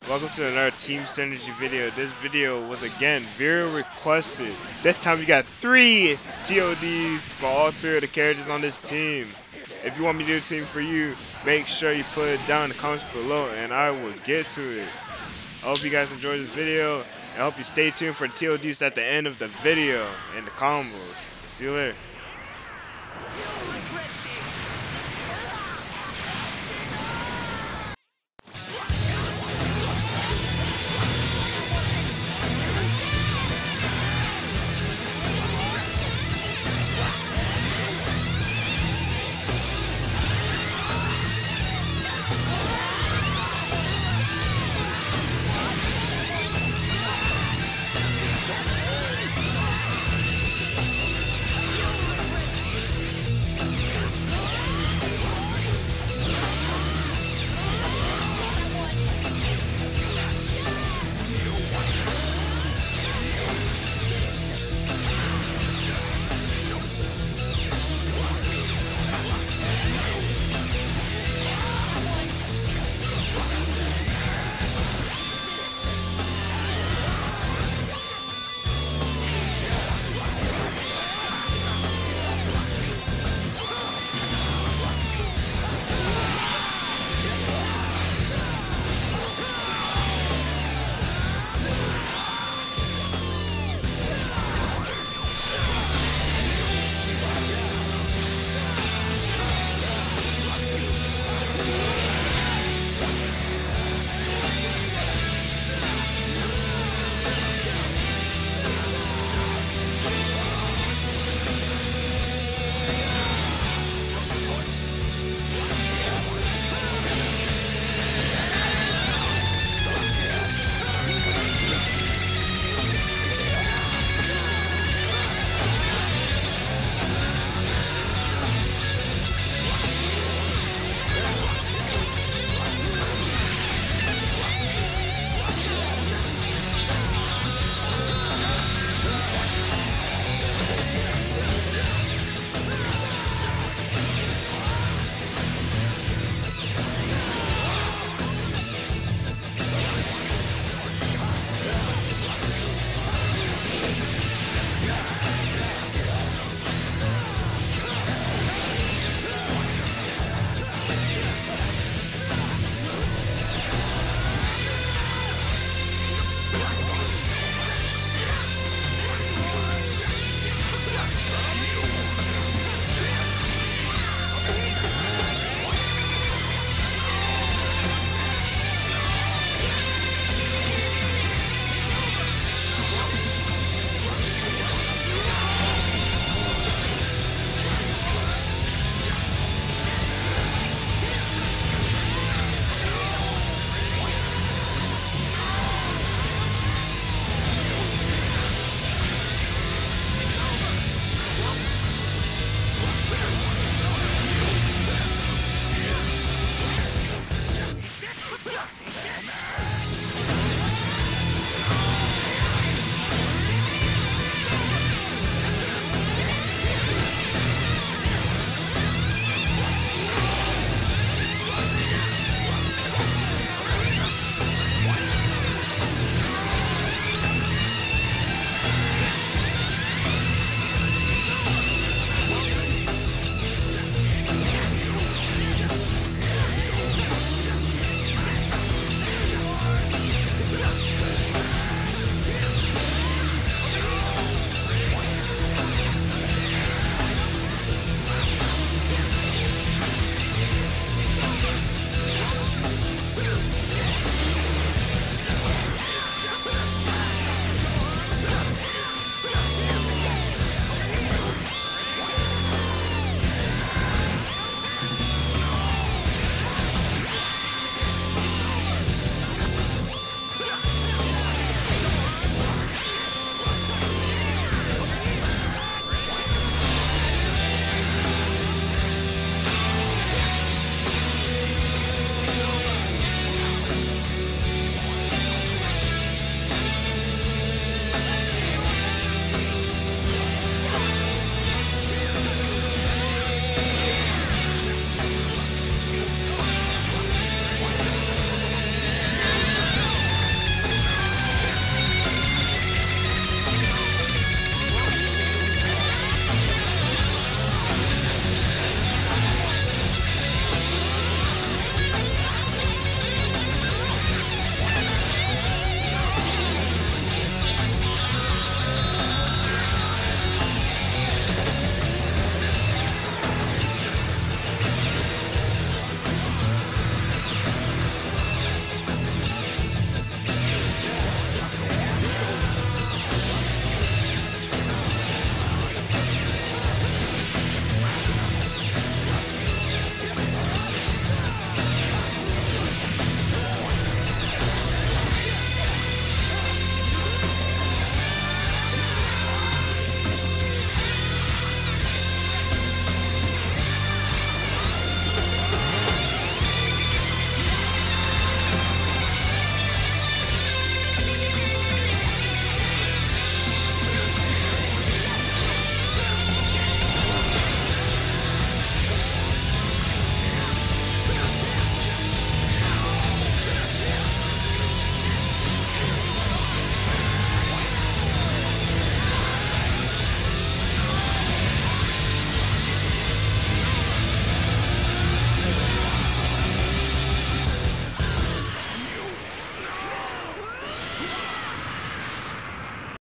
Welcome to another Team Synergy video. This video was again very requested. This time we got 3 TODs for all 3 of the characters on this team. If you want me to do a team for you, make sure you put it down in the comments below and I will get to it. I hope you guys enjoyed this video and I hope you stay tuned for the TODs at the end of the video and the combos. See you later.